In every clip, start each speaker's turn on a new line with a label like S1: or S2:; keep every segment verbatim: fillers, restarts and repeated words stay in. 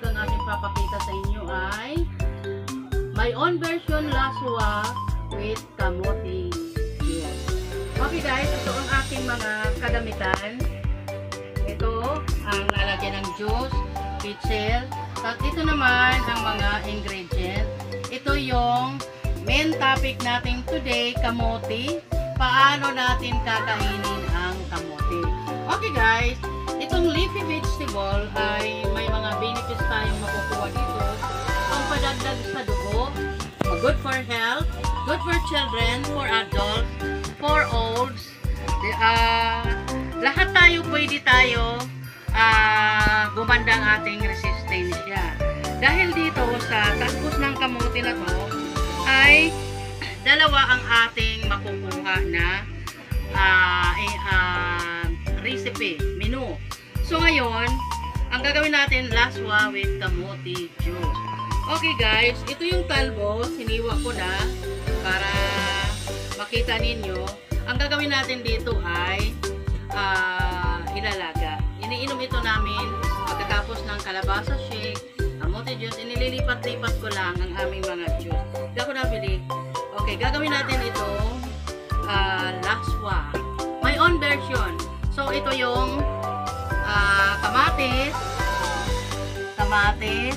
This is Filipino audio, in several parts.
S1: ang aking papakita sa inyo ay my own version laswa with kamote juice. Okay guys, ito ang aking mga kagamitan. Ito ang lalagyan ng juice, pitchel. At ito naman ang mga ingredients. Ito yung main topic natin today, kamote. Paano natin kakainin ang kamote? Okay guys, itong leafy vegetable ay may mga benefits tayong makukuha dito. Ang padagdag sa dugo, good for health, good for children, for adults, for olds. Uh, lahat tayo pwede tayo uh, gumanda ang ating resistensya. Dahil dito sa talbos ng kamote na to ay dalawa ang ating makukuha na uh, uh, recipe, menu. So ngayon, ang gagawin natin laswa with kamote juice. Okay guys, ito yung talbos, hiniwa ko na para makita ninyo. Ang gagawin natin dito ay uh, ilalaga. Iniinom ito namin pagkatapos ng kalabasa shake, kamote juice, inililipat-lipat ko lang ang aming mga juice. Hindi ako nabili. Okay, gagawin natin ito uh, laswa. My own version. So, ito yung uh, kamatis, kamatis,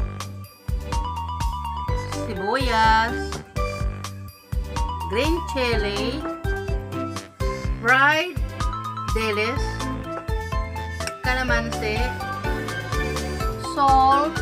S1: sibuyas, green chili, fried dilis, kalamansi, salt,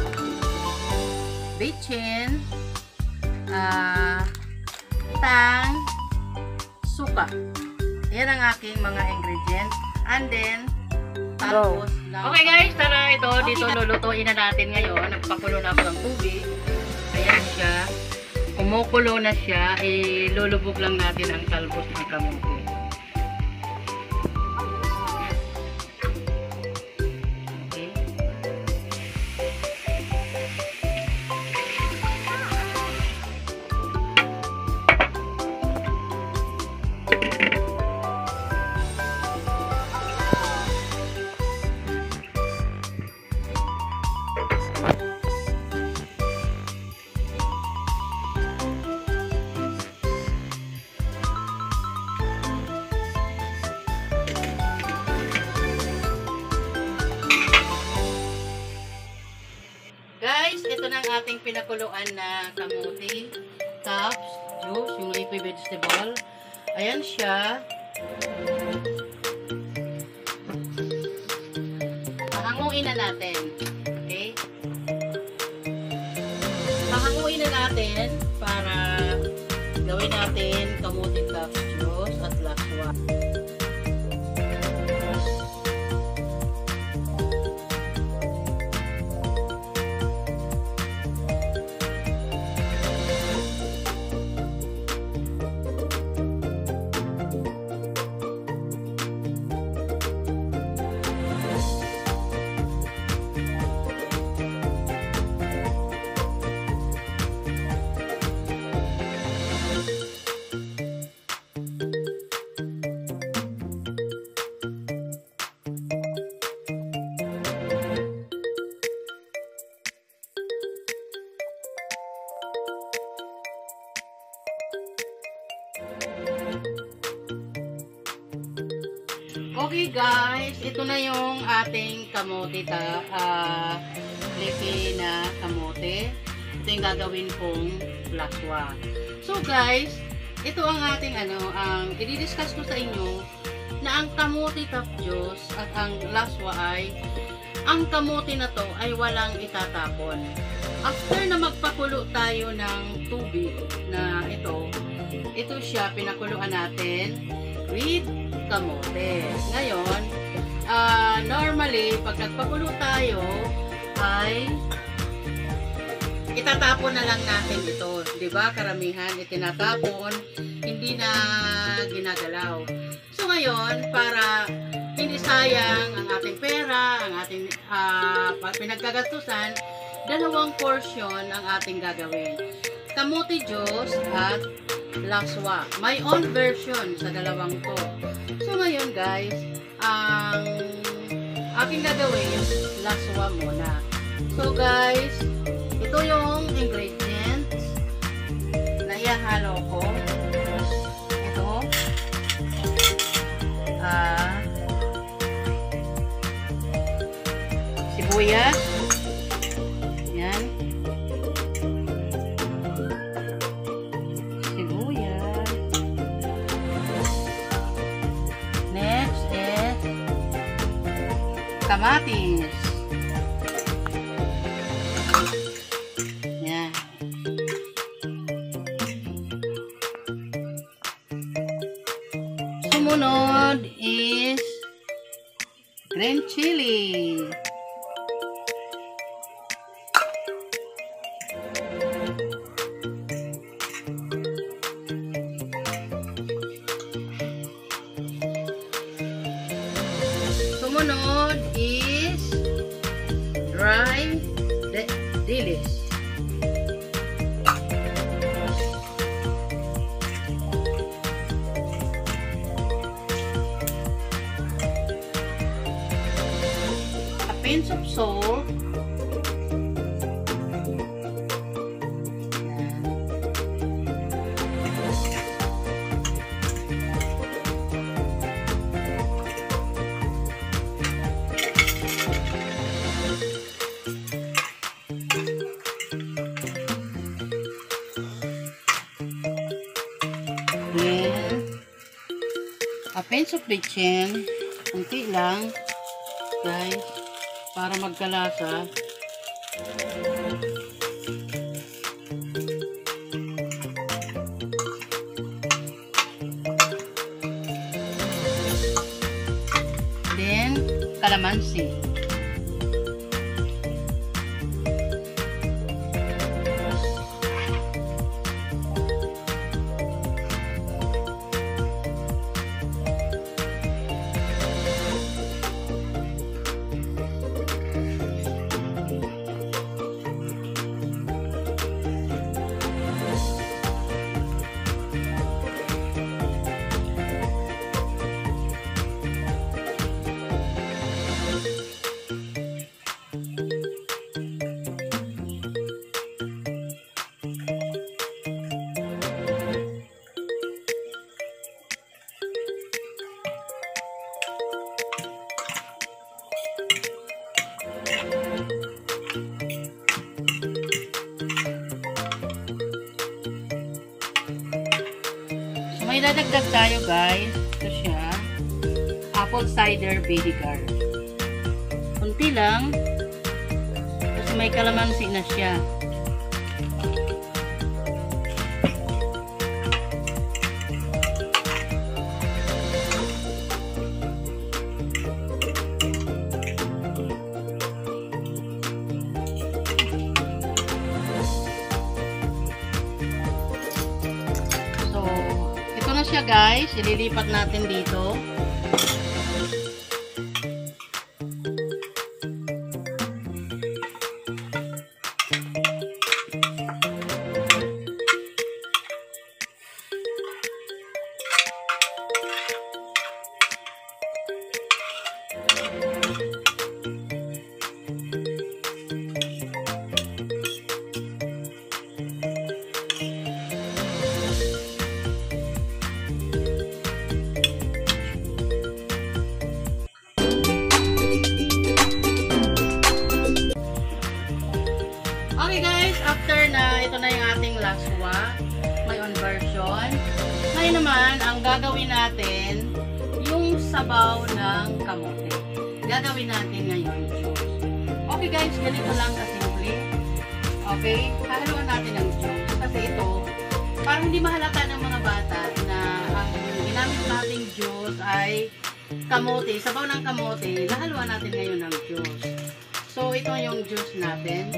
S1: bitchin, uh, tang, suka. Yan ang aking mga ingredients. And then, tapos lang. Okay guys, tara ito. Okay, dito lulutuin na natin ngayon. Nagpakulo na ako ng tubig. Ayan siya. Kumukulo na siya. Ilulubog lang natin ang talbos ng kamote. Ito na ang ating pinakuluan na kamote, tops, juice, yung leafy vegetable. Ayan siya. Pahanguin na natin. Okay? Pahanguin na natin para gawin natin kamote tops, juice at laswa. Okay guys, ito na yung ating kamote ta, uh, leafy na kamote. Ito yung gagawin kong laswa. So guys, ito ang ating ano, ang i-discuss ko sa inyo na ang kamote top juice at ang laswa ay, ang kamote na to ay walang itatapon. After na magpakulo tayo ng tubig na ito, ito siya, pinakuluan natin with kamote. Ngayon, uh, normally, pag nagpakulo tayo, ay itatapon na lang natin ito. Diba? Karamihan, itinatapon, hindi na ginagalaw. So, ngayon, para hindi sayang ang ating pera, ang ating uh, pinagkagastusan, dalawang portion ang ating gagawin. Kamote juice at laswa. My own version sa dalawang to. So ngayon guys, ang aking gagawin, laswa muna. So guys, ito yung ingredients na ihahalo ko. Ito. Ah, sibuyas. Yan. Sibuyas. Next is kamatis. Yan. Sumunod is green chili. Sumunod is dry dilis. A pinch of salt. Then, a pinch of bitchin, unti lang, guys, para magkalasa. Then, calamansi. May dadagdag tayo guys. Ito siya. Apple cider vinegar. Kunti lang. Kasi may kalamansi na siya. Siya guys, ililipat natin dito. Okay guys, after na ito na yung ating laswa, my own version. Ngayon naman, ang gagawin natin, yung sabaw ng kamote. Gagawin natin ngayon. Okay guys, ganito lang kasimple. Okay, hahaluan natin ang juice. Kasi ito, parang hindi mahalata ng mga bata na ang ginamit nating juice ay kamote, sabaw ng kamote. Hahaluan natin ngayon ng juice. So, ito yung juice natin.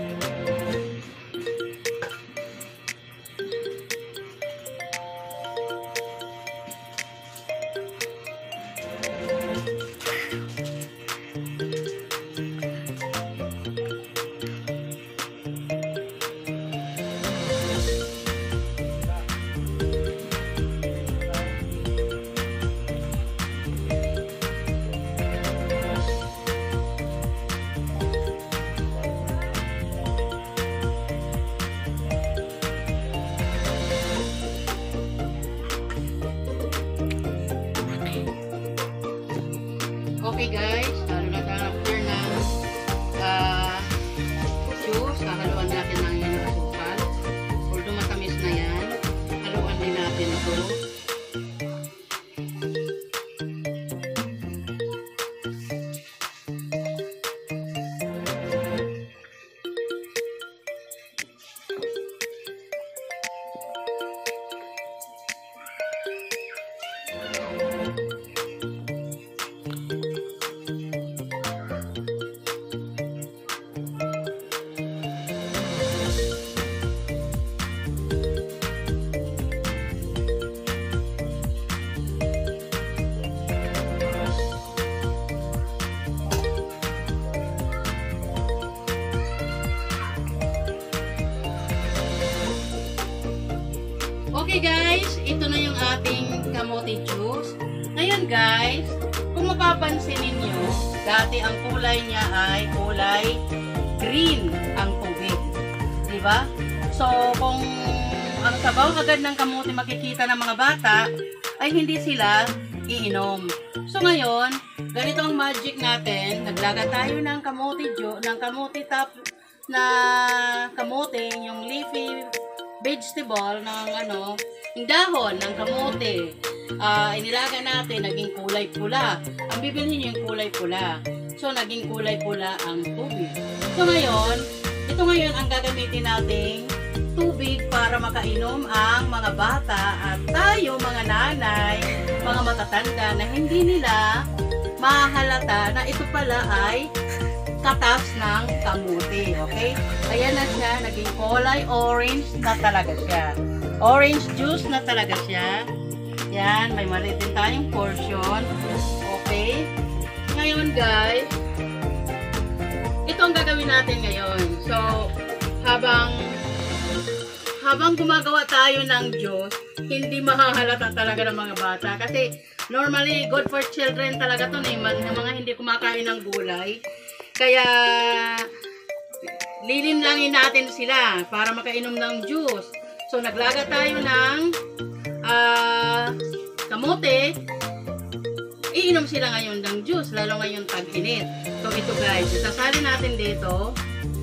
S1: guys, halo na tayo after ng uh, juice. Hahaluan natin ng yan ng asukal. Although matamis na yan, haluan din natin ito. Okay guys, ito na yung ating kamote juice. Ngayon guys, kung mapapansin ninyo, dati ang kulay niya ay kulay green ang tubig. Diba? So, kung ang sabaw agad ng kamote makikita ng mga bata, ay hindi sila iinom. So ngayon, ganito ang magic natin. Naglaga tayo ng kamote juice, ng kamote top na kamote, yung leafy vegetable ng ano, yung dahon ng kamote. Uh, inilaga natin, naging kulay pula. Ang bibilhin yung kulay pula. So, naging kulay pula ang tubig. So, ngayon, ito ngayon ang gagamitin nating tubig para makainom ang mga bata at tayo, mga nanay, mga matatanda na hindi nila mahalata na ito pala ay katas ng kamote, okay? Ayan na siya, naging kulay orange na talaga siya. Orange juice na talaga siya. Yan, may maliit din tayong portion. Okay? Ngayon guys, ito ang gagawin natin ngayon. So, habang habang gumagawa tayo ng juice, hindi mahahalata talaga ng mga bata. Kasi, normally, good for children talaga ito, eh, mga hindi kumakain ng gulay. Kaya, lilinlangin natin sila para makainom ng juice. So, naglaga tayo ng uh, kamote. Iinom sila ngayon ng juice, lalo ngayon tag-init. So, ito guys, isasalin natin dito.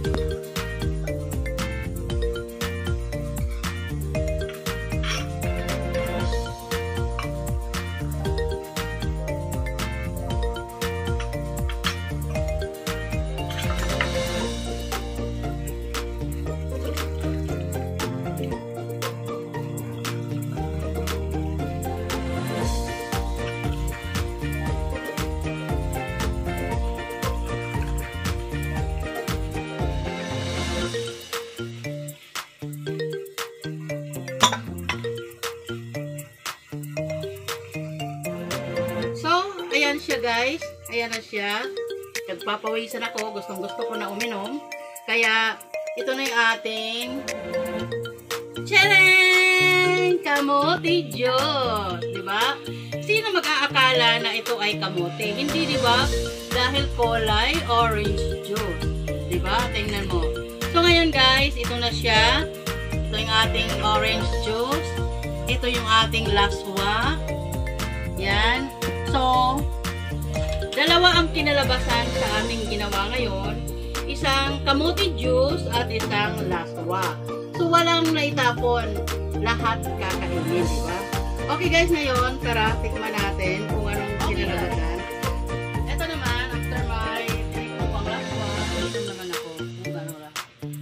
S1: Ayan siya guys, ayan na siya. Nagpapawisan ako, gustong gusto ko na uminom. Kaya ito na yung ating Tcharan! Kamote juice, di ba? Sino mag-aakala na ito ay kamote? Hindi, di ba? Dahil kulay orange juice, di ba? Tingnan mo. So ngayon guys, ito na siya. Ito yung ating orange juice. Ito yung ating laswa. Yan. So, dalawa ang kinalabasan sa aming ginawa ngayon. Isang kamote juice at isang laswa. So, walang naitapon. Lahat kakainin, di ba? Okay guys, ngayon, tara, tikman natin kung anong kinalabasan. Ito naman, after my tinikumpang laswa, ito naman ako. Kung gano'n lang.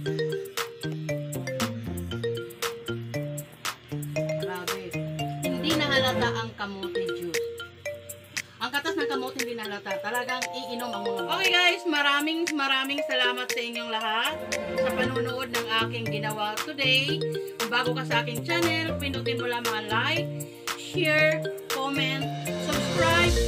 S1: Grabe. Hindi nahalata ang kamote juice. Ang katas ng kamote hindi nahalata. Talagang iinom ang mga. Okay guys, maraming maraming salamat sa inyong lahat sa panunood ng aking ginawa today. Kung bago ka sa aking channel, pindutin mo lang mga like, share, comment, subscribe,